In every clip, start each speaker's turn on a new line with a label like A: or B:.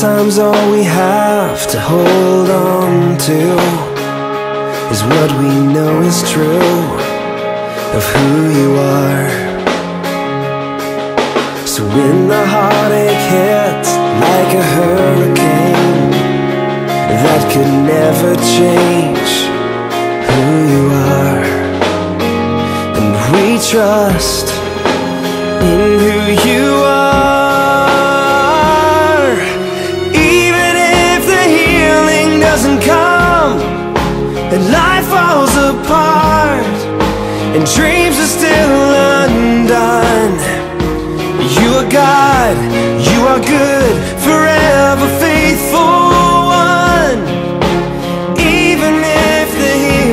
A: Sometimes all we have to hold on to is what we know is true of who you are. So when the heartache hits like a hurricane, that could never change who you are. And we trust in who you are. Even if the healing doesn't come and life falls apart and dreams are still undone, you are God, you are good, forever faithful one. Even if the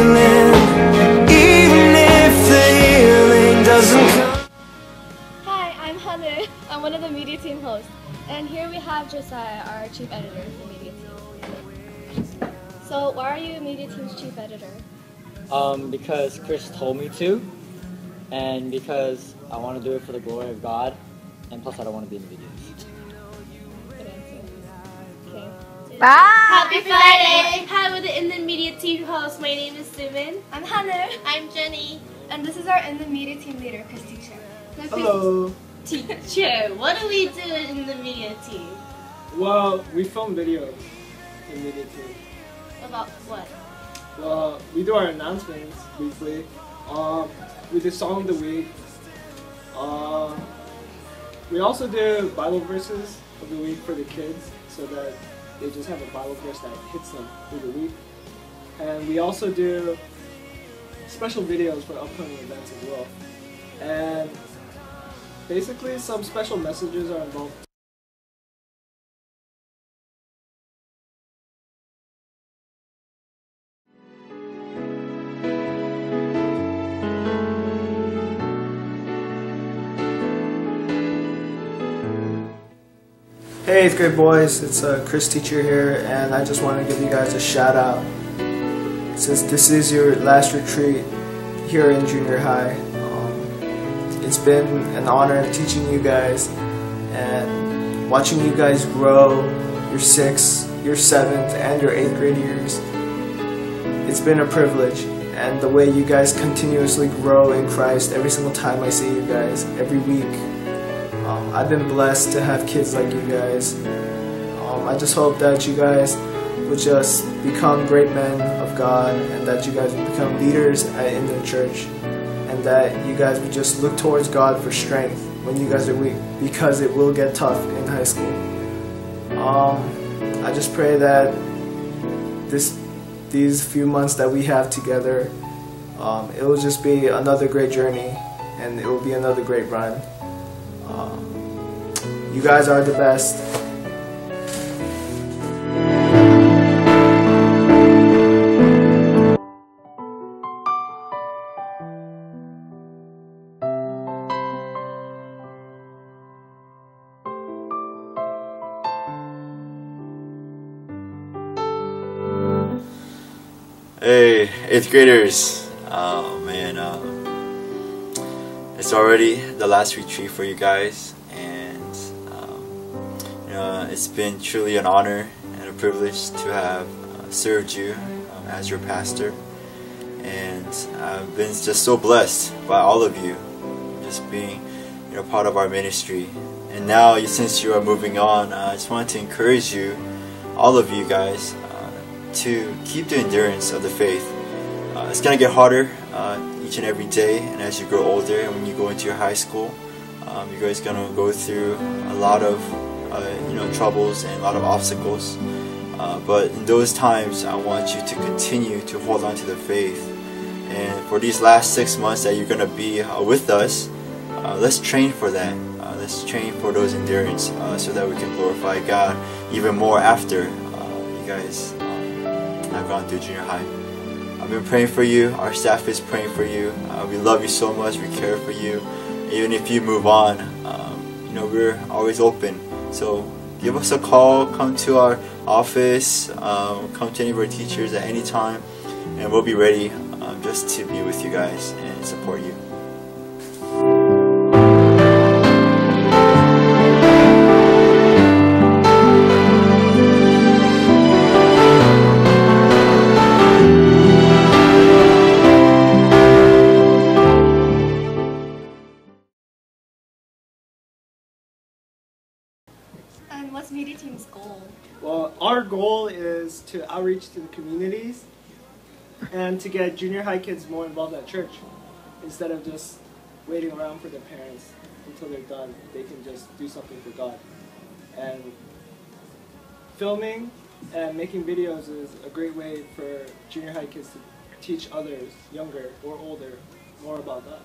A: healing doesn't come.
B: Hi, I'm Heather. I'm one of the media team hosts. And here we have Josiah, our chief editor of the media team. So why are you media team's chief editor?
C: Because Chris told me to, and because I want to do it for the glory of God, and plus I don't want to be in the videos.
B: Good answer. Okay.
D: Bye! Happy Friday! Hi, we're the In the Media team hosts. My name is Suman.
B: I'm Hannah.
D: I'm Jenny.
B: And this is our In the Media team leader, Chris Teacher.
E: Hello.
D: Teacher, what do we do in the media team?
E: Well, we film videos in media team.
D: About what?
E: Well, we do our announcements weekly. We do Song of the Week. We also do Bible verses of the week for the kids, so that they just have a Bible verse that hits them through the week. And we also do special videos for upcoming events as well. And basically some special messages are involved.
F: Hey 8th grade boys, it's Chris Teacher here, and I just want to give you guys a shout out. Since this is your last retreat here in junior high, it's been an honor teaching you guys and watching you guys grow your 6th, your 7th, and your 8th grade years. It's been a privilege, and the way you guys continuously grow in Christ every single time I see you guys, every week. I've been blessed to have kids like you guys. I just hope that you guys would just become great men of God, and that you guys would become leaders in the church, and that you guys would just look towards God for strength when you guys are weak, because it will get tough in high school. I just pray that these few months that we have together, it will just be another great journey, and it will be another great run. You guys are the best.
G: Hey, 8th graders. Oh man, it's already the last retreat for you guys, and it's been truly an honor and a privilege to have served you as your pastor, and I've been just so blessed by all of you just being part of our ministry. And now, since you are moving on, I just want to encourage you, all of you guys, to keep the endurance of the faith. It's going to get harder each and every day, and as you grow older and when you go into your high school, you guys are going to go through a lot of troubles and a lot of obstacles. But in those times, I want you to continue to hold on to the faith. And for these last 6 months that you're going to be with us, let's train for that. Let's train for those endurance so that we can glorify God even more after you guys have gone through junior high. I've been praying for you. Our staff is praying for you. We love you so much. We care for you. Even if you move on, we're always open. So give us a call. Come to our office. Come to any of our teachers at any time, and we'll be ready just to be with you guys and support you.
E: Well, our goal is to outreach to the communities and to get junior high kids more involved at church. Instead of just waiting around for their parents until they're done, they can just do something for God. And filming and making videos is a great way for junior high kids to teach others, younger or older, more about God.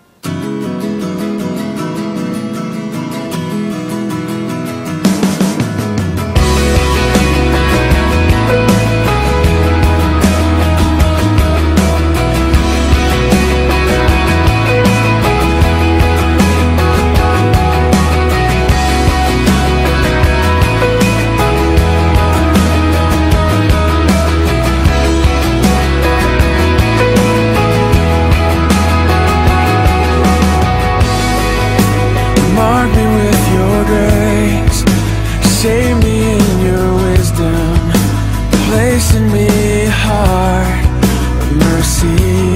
A: Mark me with your grace, save me in your wisdom, place in me a heart of mercy.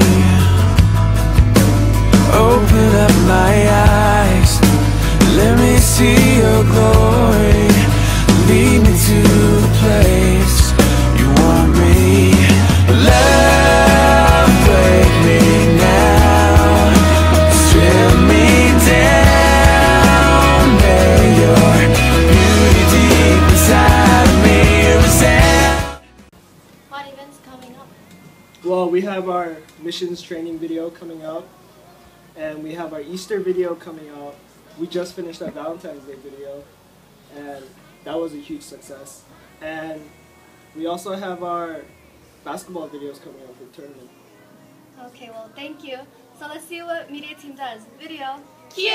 A: Open up my eyes, let me see your glory, lead me to the place you want me. Love, break me now, strip me down, may your beauty deep inside me resent.
B: What events coming up?
E: Well, we have our missions training video coming up, and we have our Easter video coming out. We just finished our Valentine's Day video, and that was a huge success. And we also have our basketball videos coming up for the tournament.
B: Okay, well, thank you. So let's see what media team does. Video.
D: Cue!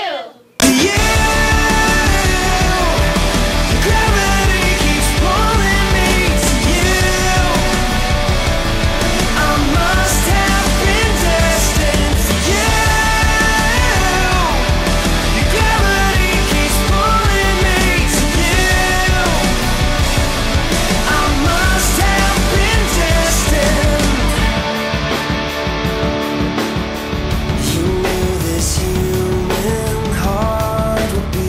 A: Gravity keeps pulling me to you. I must have been destined for you. Gravity keeps pulling me to you. I must have been destined. You knew this human heart would be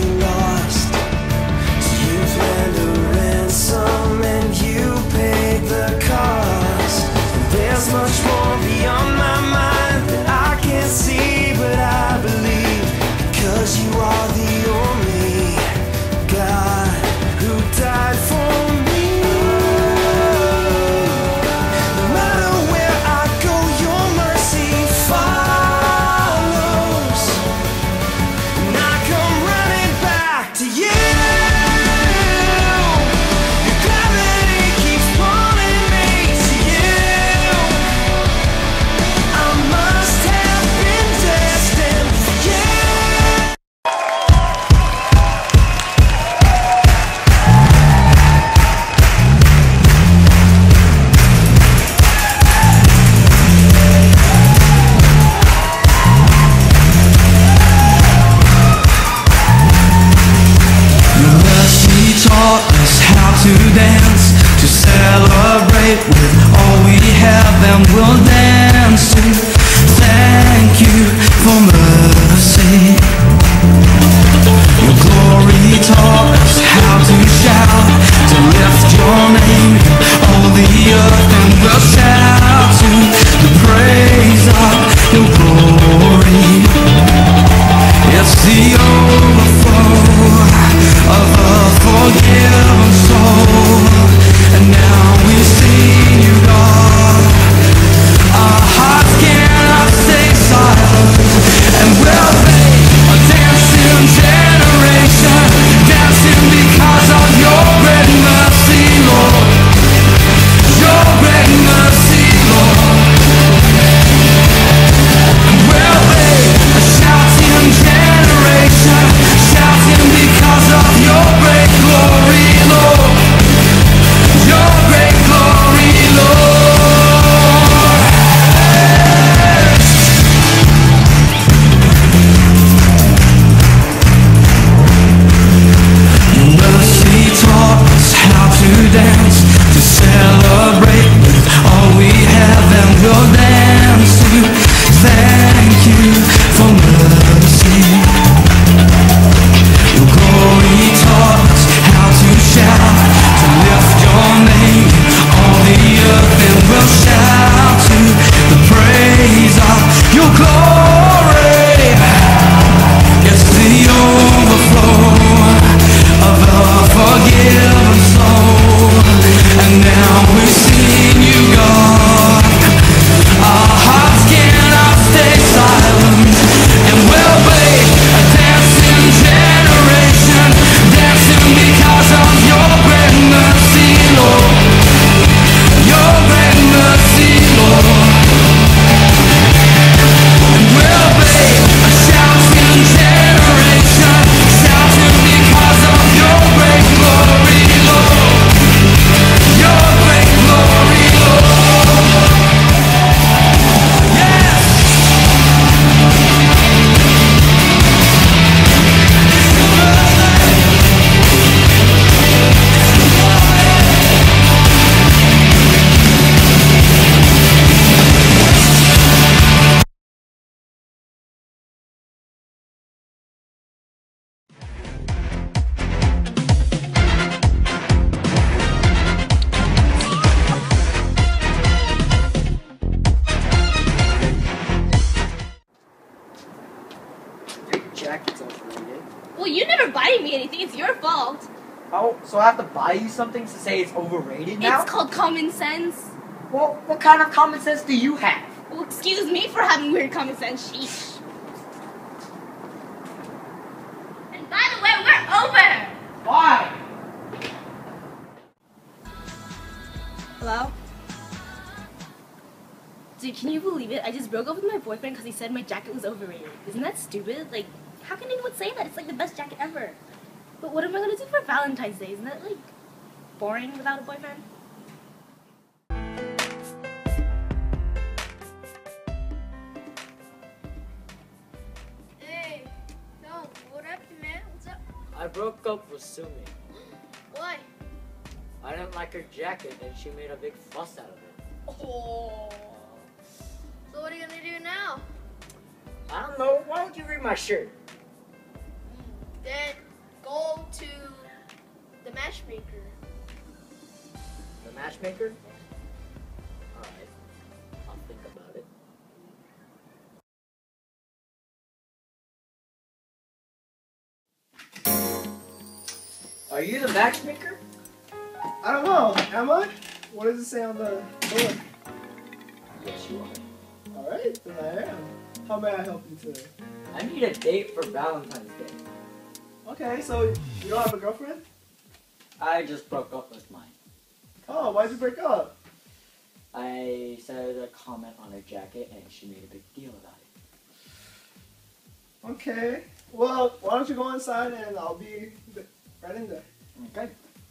H: Oh, so I have to buy you something to say it's overrated now?
D: It's called common sense.
H: Well, what kind of common sense do you have?
D: Well, excuse me for having weird common sense. Sheesh. And by the way, we're over.
H: Why?
D: Hello? Dude, can you believe it? I just broke up with my boyfriend because he said my jacket was overrated. Isn't that stupid? Like, how can anyone say that? It's like the best jacket ever. But what am I going to do for Valentine's Day? Isn't that, like, boring without a boyfriend?
B: Hey, no, what happened, man? What's up?
C: I broke up with Sumi.
B: Why?
C: I didn't like her jacket and she made a big fuss out of it.
B: Oh. So what are you gonna do now?
C: I don't know. Why don't you read my shirt?
B: Then go to the matchmaker.
C: The matchmaker? Alright. I'll think about it. Are you the matchmaker?
E: I don't know. Am I? What does it say on the door?
C: Yes, you are.
E: Alright, then I am. How may I help you today?
C: I need a date for Valentine's Day.
E: Okay, so you don't have a girlfriend?
C: I just broke up with mine.
E: Oh, why'd you break up?
C: I said a comment on her jacket and she made a big deal about it.
E: Okay. Well, why don't you go inside and I'll be right in there.
C: Okay.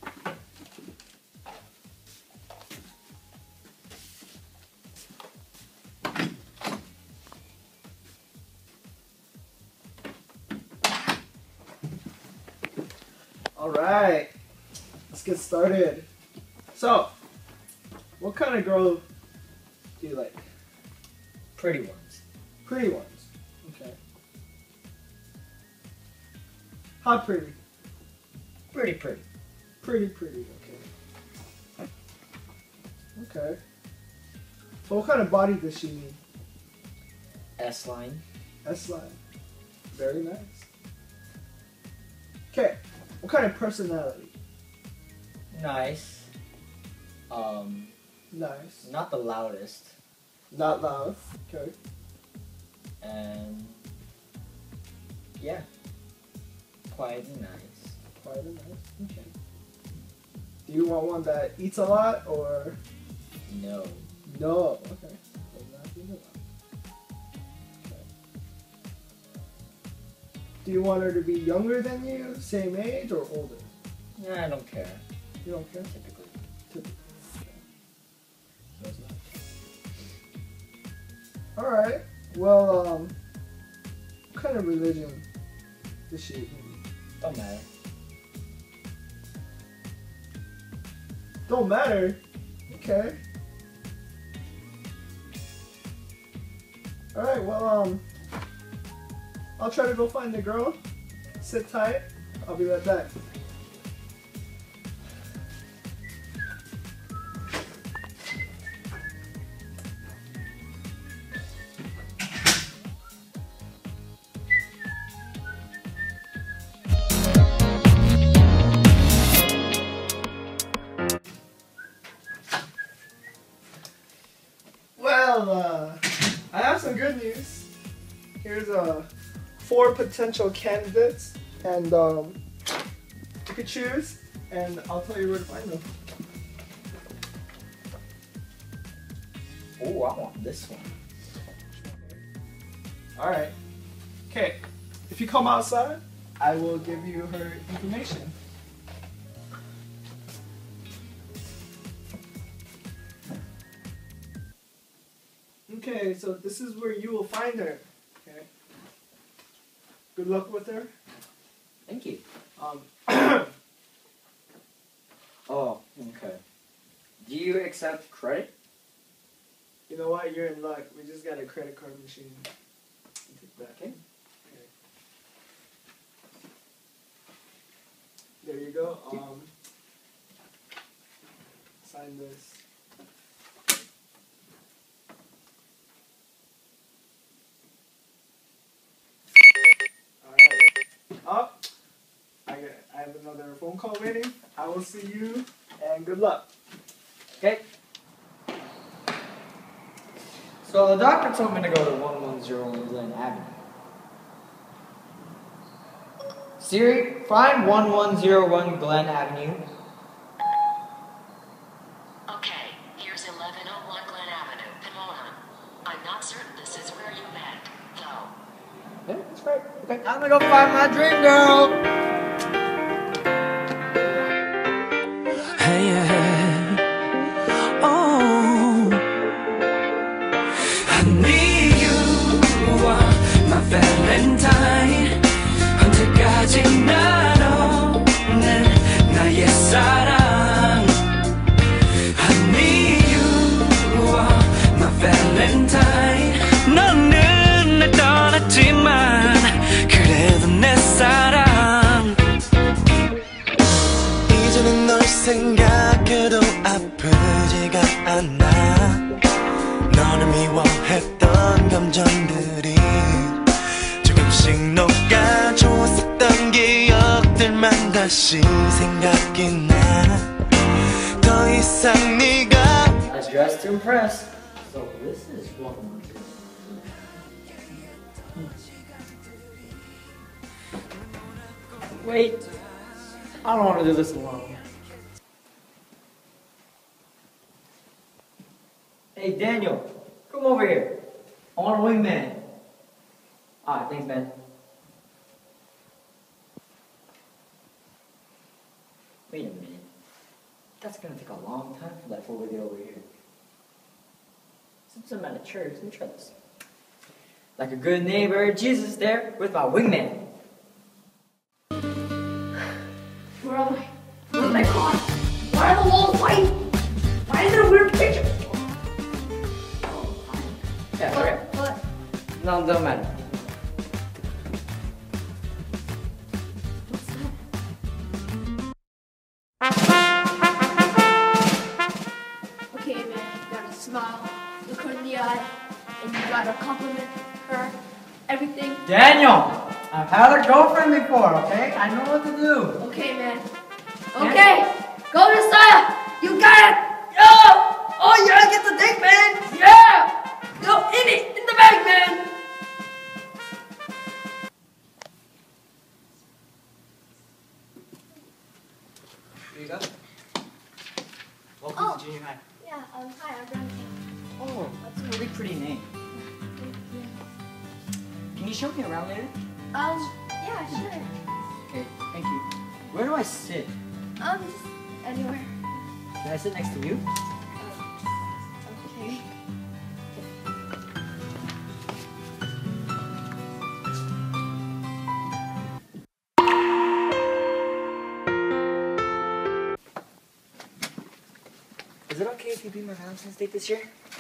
E: Alright. Let's get started. So, what kind of girl do you like?
C: Pretty ones.
E: Pretty ones. Okay. How pretty?
C: Pretty pretty.
E: Pretty, okay. Okay. So what kind of body does she need?
C: S-line.
E: S-line. Very nice. Okay. What kind of personality?
C: Nice.
E: Nice.
C: Not the loudest.
E: Not loud. Okay.
C: And yeah. Quiet and nice.
E: Quiet and nice. Okay. Do you want one that eats a lot or?
C: No.
E: No. Okay. So not eat a lot. Okay. Do you want her to be younger than you, same age, or older?
C: Yeah, I don't care.
E: You don't care?
C: Typically.
E: Typically. Okay. Alright. Well, what kind of religion does she?
C: Don't matter.
E: Don't matter. Okay. Alright, well, I'll try to go find the girl. Sit tight. I'll be right back. Well, I have some good news. Here's 4 potential candidates, and you can choose, and I'll tell you where to find them.
C: Oh, I want this one.
E: Alright. Okay. If you come outside, I will give you her information. Okay, so this is where you will find her. Okay. Good luck with her.
C: Thank you. Oh, okay. Do you accept credit?
E: You know what? You're in luck. We just got a credit card machine. Take that.
C: Okay.
E: There you go. Sign this. Alright. Oh, I have another phone call waiting. I will see you, and good luck.
C: Okay. So the doctor told me to go to 1101 Glen Avenue. Siri, find 1101 Glen Avenue.
I: Okay, here's 1101 Glen Avenue, Pomona. I'm not certain this is where you meant, though.
C: Yeah, that's right. Okay, I'm gonna go find my dream girl.
A: Hey, oh, I need you, my Valentine. 언제까지나 너는 나의 사랑. I need you, my Valentine. 너는 날 떠났지만 그래도 내 사랑. 이제는 널 생각해도 아프지가 않아. 너를 미워했던 감정들이 조금씩 녹아 좋았었던 기억들만 다시 생각이 나. 더 이상 네가
C: I was dressed to impress. So this is 112. Wait, I don't want to do this alone. Hey Daniel, come over here. I want a wingman. Alright, thanks man. Wait a minute. That's gonna take a long time for that fool to get over here. Since I'm at a church, let me try this. Like a good neighbor, Jesus is there with my wingman.
D: Where am I? Where's my car? Why are the walls white? Why is there a weird picture?
C: Yeah, okay.
D: What?
C: No, it doesn't matter.
B: Okay, man, you gotta smile, look her in the eye, and you gotta compliment her, everything.
C: Daniel! I've had a girlfriend before, okay? I know what to do.
B: Okay, man. Okay, go Josiah! You got it! Yo! Oh, yeah, get the dick, man! Yeah! Go in it, in the bag, man!
C: Here you go. Welcome to junior high.
B: Yeah, hi, I'm Brenda.
C: Oh, that's a really pretty name. Can you show me around later?
B: Yeah, sure.
C: Okay, thank you. Where do I sit?
B: Just anywhere.
C: Can I sit next to you?
B: Okay.
C: Is it okay if you be my Valentine's date this year?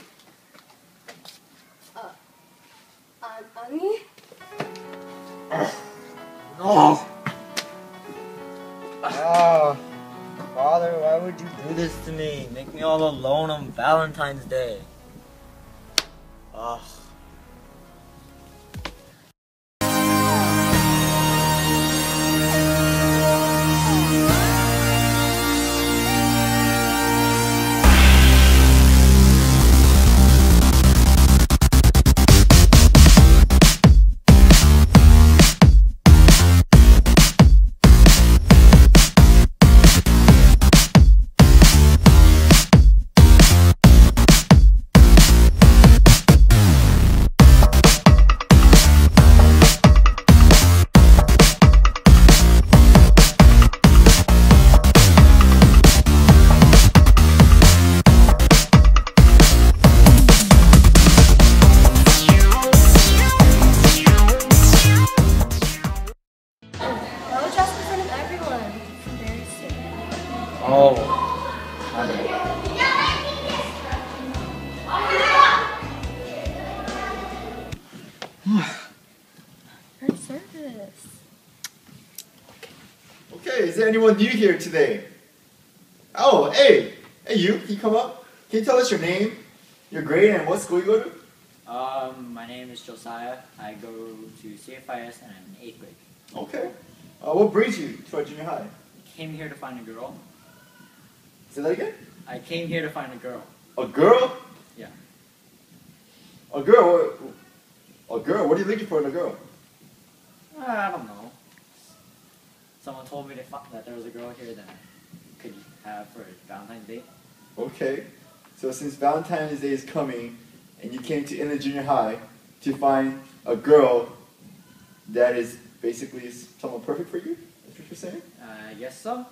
B: Me?
C: No! Oh, Father, why would you do this to me? Make me all alone on Valentine's Day. Ugh. Oh.
B: Her service.
G: Okay, is there anyone new here today? Oh, hey! Hey you, can you come up? Can you tell us your name, your grade, and what school you go to?
C: My name is Josiah. I go to CFIS and I'm in 8th grade.
G: Okay. What brings you to our junior high?
C: came here to find a girl.
G: Say that again?
C: I came here to find a girl.
G: A girl?
C: Yeah.
G: A girl? A girl? What are you looking for in a girl?
C: I don't know. Someone told me that there was a girl here that I could have for Valentine's Day.
G: Okay. So since Valentine's Day is coming, and you came to Inland Junior High to find a girl that is basically someone perfect for you? That's what you're saying?
C: I guess so.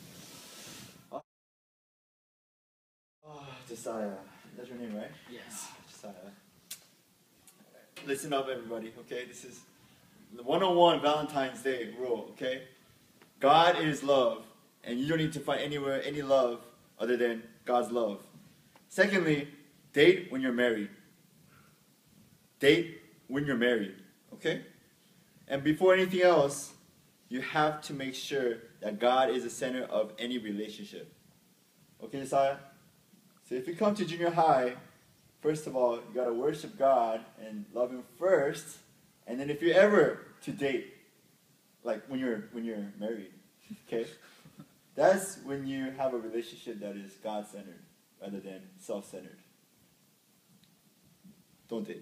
G: Oh, Josiah. That's your name, right?
C: Yes.
G: Josiah. Listen up, everybody, okay? This is the 101 Valentine's Day rule, okay? God is love, and you don't need to find anywhere any love other than God's love. Secondly, date when you're married. Date when you're married, okay? And before anything else, you have to make sure that God is the center of any relationship. Okay, Josiah? So if you come to junior high, first of all, you gotta worship God and love Him first, and then if you're ever to date, like when you're married, okay, that's when you have a relationship that is God-centered rather than self-centered. Don't date.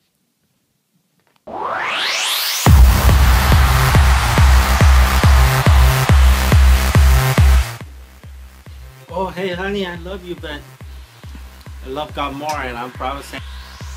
J: Oh, hey, honey, I love you, but I love God more, and I'm proud to say.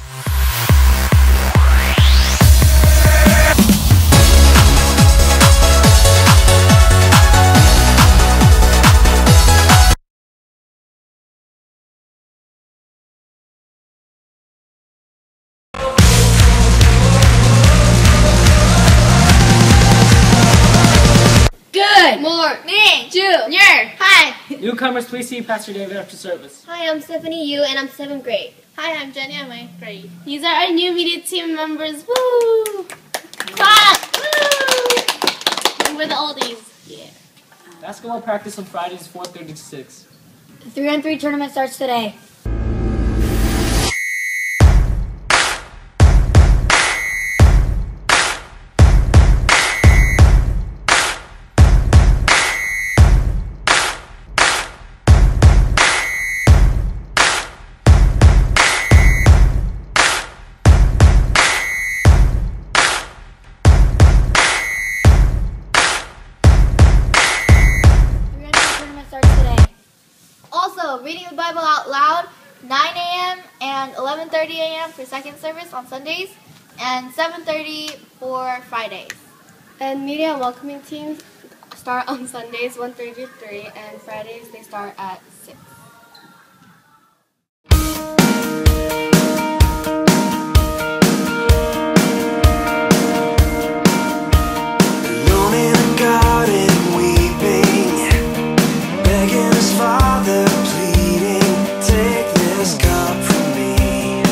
B: Good morning, Junior High.
E: Newcomers, please see Pastor David after service.
B: Hi, I'm Stephanie Yu, and I'm 7th grade.
D: Hi, I'm Jenny. I'm 8th grade. These are our new media team members. Woo! Clap! Woo! We're the oldies. Yeah.
E: Basketball practice on Fridays, 4:30 to 6.
B: The 3-on-3 tournament starts today. Also, reading the Bible out loud, 9 a.m. and 11:30 a.m. for second service on Sundays, and 7:30 for Fridays. And media and welcoming teams start on Sundays 1:30 to 3, and Fridays they start at 6.
A: Alone in a garden, weeping, begging his father, pleading, take this cup from me.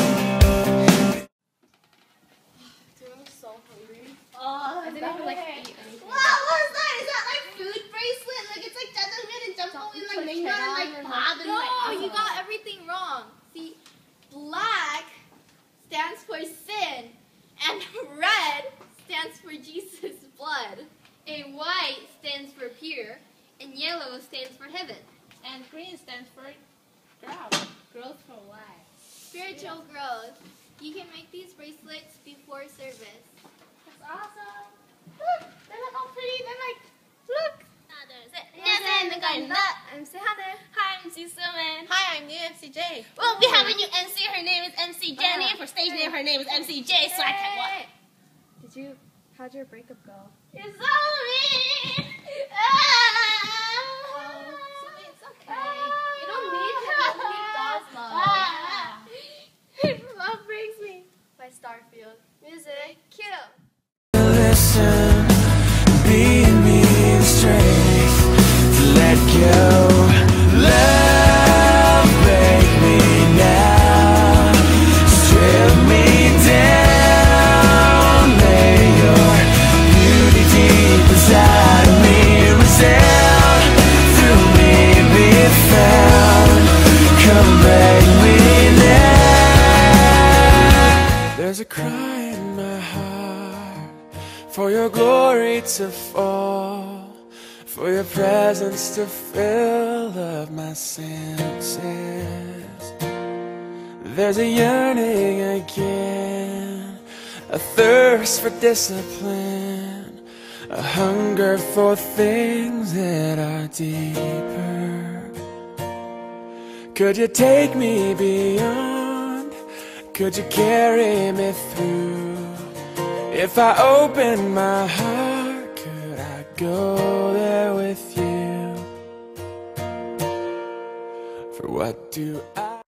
B: Dude, I'm so hungry.
D: Oh,
B: I didn't even like eat anything.
D: Wow, what is that? Is that like food bracelet? Like it's like doesn't and jump in like mango and like pop and like.
B: No, you got everything wrong. See, black stands for sin, and red stands for Jesus' blood. And white stands for pure, and yellow stands for heaven.
D: And green stands for growth. Growth for life.
B: Spiritual growth. You can make these bracelets before service.
D: That's awesome. Look, they look all pretty. They're like, look.
B: I'm Sehane.
D: Hi, I'm MC Suman.
B: Hi, I'm new MCJ.
D: Well, we have a new MC. Her name is MC Jenny. For stage name, her name is MC J. So I can what?
B: How'd your breakup go?
D: It's over.
B: It's okay. You don't need God's love.
D: Love brings me.
B: By Starfield. Music, cue.
A: Listen, be me the strength to let go. Love, break me now, strip me down, lay your beauty deep inside of me, resound through me, be found. Come break me now. There's a cry in my heart for your glory to fall, for your presence to fill up my senses. There's a yearning again, a thirst for discipline, a hunger for things that are deeper. Could you take me beyond? Could you carry me through? If I open my heart, could I go there with you? For what do I